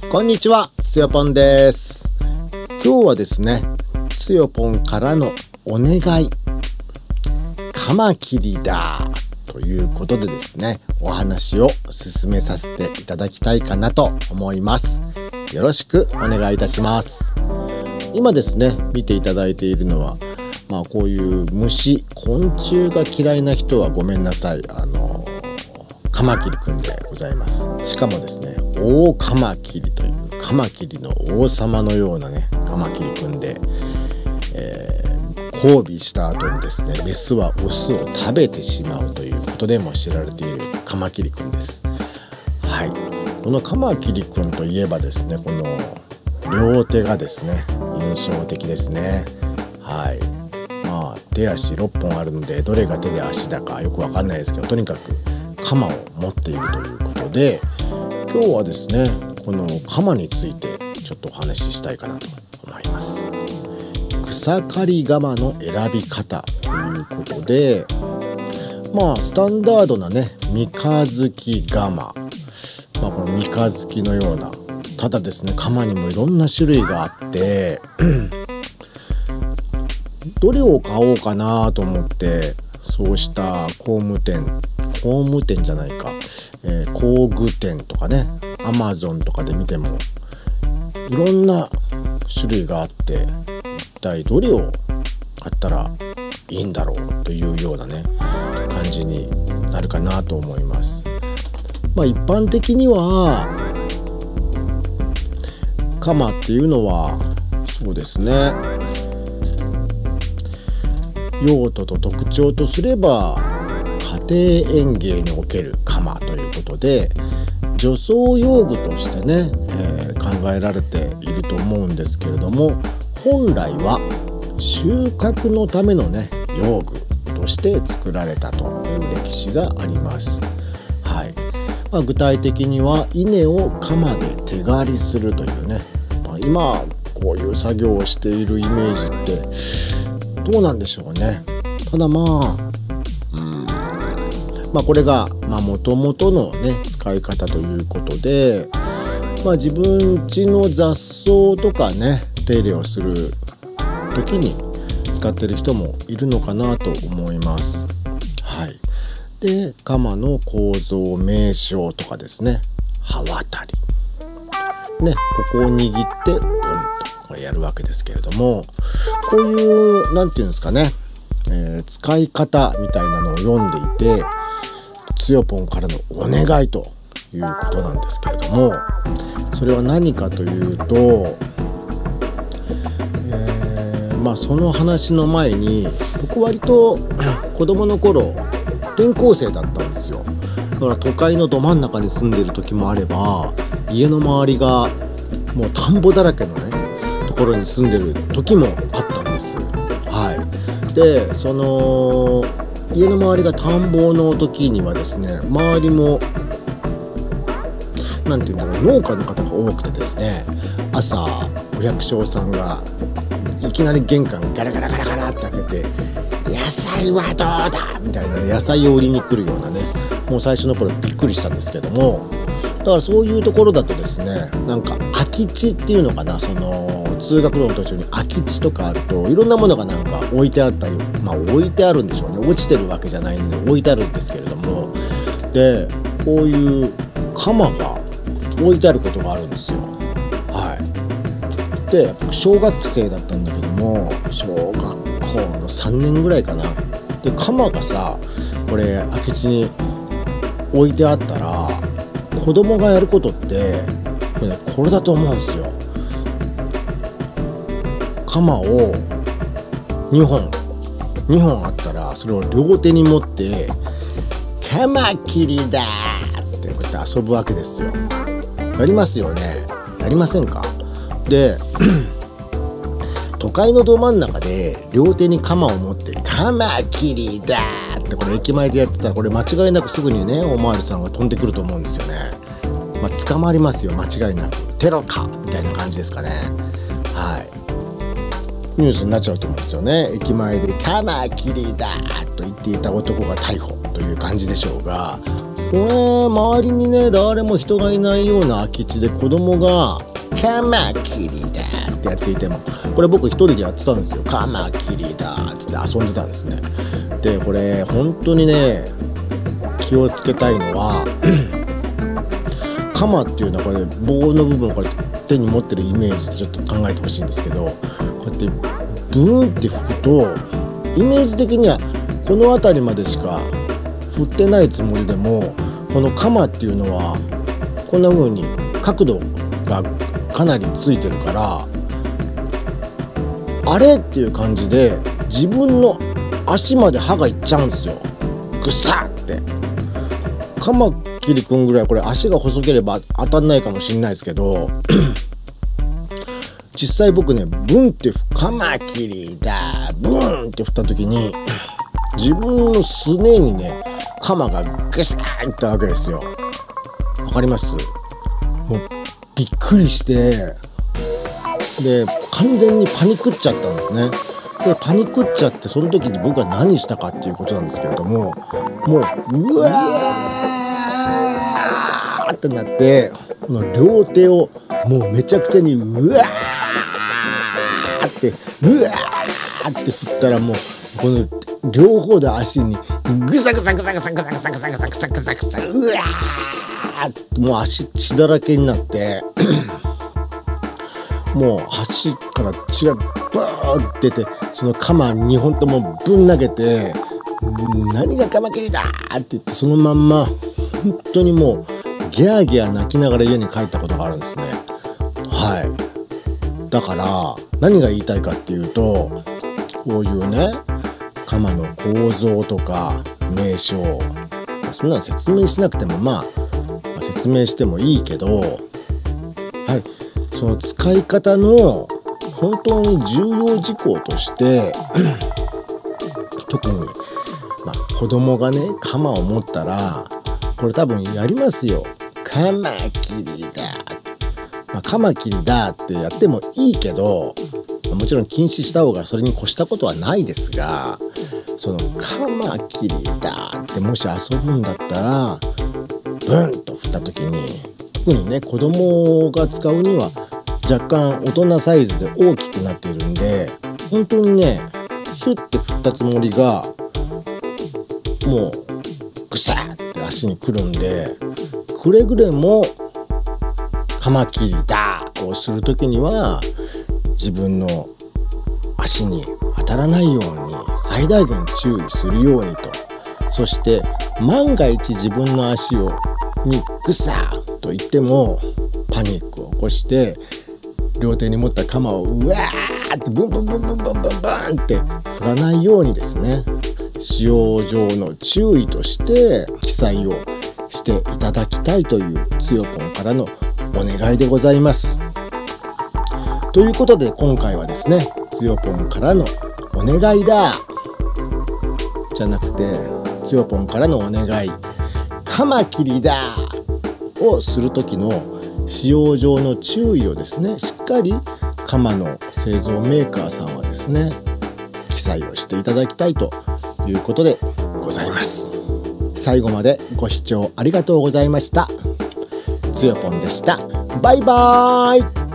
こんにちは、つよぽんです。今日はですね、つよぽんからのお願い、カマキリだということでですね、お話を進めさせていただきたいかなと思います。よろしくお願いいたします。今ですね、見ていただいているのは、こういう虫、昆虫が嫌いな人はごめんなさい。カマキリくんでございます。しかもですね、大カマキリというカマキリの王様のようなね、カマキリくんで、交尾した後にですね、メスはオスを食べてしまうということでも知られているカマキリくんです。はい、このカマキリくんといえばですね、この両手がですね、印象的ですね。はい、手足6本あるので、どれが手で足だかよくわかんないですけど、とにかくカマを持っているということで、今日はですね、このカマについてちょっとお話ししたいかなと思います。草刈り鎌の選び方ということで、スタンダードなね、三日月鎌、この三日月のような、ただですね、鎌にもいろんな種類があってどれを買おうかなと思って、そうした工具店じゃないか、工具店とかね、アマゾンとかで見てもいろんな種類があって、一体どれを買ったらいいんだろうというようなね、感じになるかなと思います。一般的には鎌っていうのは、そうですね、用途と特徴とすれば家庭園芸における鎌ということで、除草用具としてね、考えられていると思うんですけれども、本来は収穫のためのね、用具として作られたという歴史があります。はい、具体的には稲を鎌で手刈りするというね、今こういう作業をしているイメージってどうなんでしょうね。ただこれがもともとのね、使い方ということで、自分家の雑草とかね、手入れをする時に使ってる人もいるのかなと思います。はい、で、鎌の構造名称とかですね、刃渡りね、ここを握ってブンとこれやるわけですけれども、こういうなんていうんですかね、使い方みたいなのを読んでいて、つよぽんからのお願いということなんですけれども、それは何かというと、その話の前に、僕割と子供の頃転校生だったんですよ。だから都会のど真ん中に住んでいる時もあれば、家の周りがもう田んぼだらけのね、ところに住んでる時もあったんです。はい、で、その家の周りが田んぼの時にはですね、周りもなんていうんだろう、農家の方が多くてですね、朝お百姓さんがいきなり玄関ガラガラガラガラって開けて、野菜はどうだみたいな、野菜を売りに来るようなね、もう最初の頃びっくりしたんですけども、だからそういうところだとですね、なんか空き地っていうのかな、その通学路の途中に空き地とかあると、いろんなものがなんか置いてあったり、置いてあるんでしょうね、落ちてるわけじゃないんで置いてあるんですけれども、で、こういう鎌が置いてあることがあるんですよ。はい、で、小学生だったんだけども、小学校の3年ぐらいかな。で、鎌がさ、これ空き地に置いてあったら、子供がやることってこれだと思うんですよ。鎌を2本あったら、それを両手に持ってカマキリだってこうやって遊ぶわけですよ。やりますよね。やりませんか？で都会のど真ん中で両手に鎌を持ってカマキリだってこれ駅前でやってたら、これ間違いなくすぐにね、おまわりさんが飛んでくると思うんですよね。捕まりますよ、間違いなく。テロかみたいな感じですかね。はい、ニュースになっちゃうと思うんですよね。駅前でカマキリだと言っていた男が逮捕という感じでしょうが、 これ周りにね誰も人がいないような空き地で子供がカマキリだってやっていても、これ僕一人でやってたんですよ。カマキリだっつって遊んでたんですね。でこれ本当にね気をつけたいのはカマっていうのはこれ棒の部分をこれ手に持ってるイメージでちょっと考えてほしいんですけど、こうやってブーンって吹くとイメージ的にはこの辺りまでしか振ってないつもりでも、このカマっていうのはこんな風に角度がかなりついてるから、あれっていう感じで自分の足まで歯がいっちゃうんですよ。ぐさって。カマキリくんぐらいこれ足が細ければ当たんないかもしれないですけど実際僕ねブンってカマキリだブンって振った時に自分のすねにねカマがグサーンってわけですよ。わかります？もうびっくりしてで完全にパニクっちゃったんですね。でパニクっちゃってその時に僕は何したかっていうことなんですけれども、もううわーってなってこの両手をもうめちゃくちゃにうわーって振ったらもうこの両方で足にぐさぐさぐさぐさぐさぐさぐさぐさぐさぐさぐさうわーってもう足血だらけになってもう足から血がバーって出てそのカマ2本ともぶん投げて何がカマキリだって言ってそのまんま本当にもうギャーギャー泣きながら家に帰ったことがあるんですね。はい。だから何が言いたいかっていうとこういうねカマの構造とか名称そんなの説明しなくてもまあ説明してもいいけどはいその使い方の本当に重要事項として特に、子供がねカマを持ったらこれ多分やりますよ。カマキリだ、カマキリだってやってもいいけどもちろん禁止した方がそれに越したことはないですが、そのカマキリだってもし遊ぶんだったらブンと振った時に特にね子供が使うには若干大人サイズで大きくなっているんで本当にねヒュッて振ったつもりがもうグサッって足にくるんでくれぐれもカマキリだをする時には自分の足に当たらないように最大限注意するようにと、そして万が一自分の足にグサッと言ってもパニックを起こして両手に持った鎌をうわーってブンブンブンブンブンブンブンって振らないようにですね使用上の注意として記載をしていただきたいというつよぽんからのお願いでございます。ということで今回はですねつよぽんからのお願いだじゃなくてつよぽんからのお願いカマキリだをする時の使用上の注意をですねしっかりカマの製造メーカーさんはですね記載をしていただきたいということでございます。最後までご視聴ありがとうございました。つよぽんでした。バイバーイ。